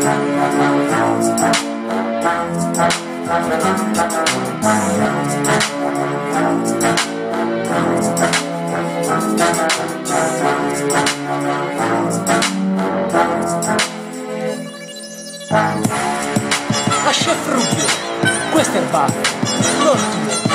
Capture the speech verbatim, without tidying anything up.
A Chef Rubio, questo è il bar, l'ottimo.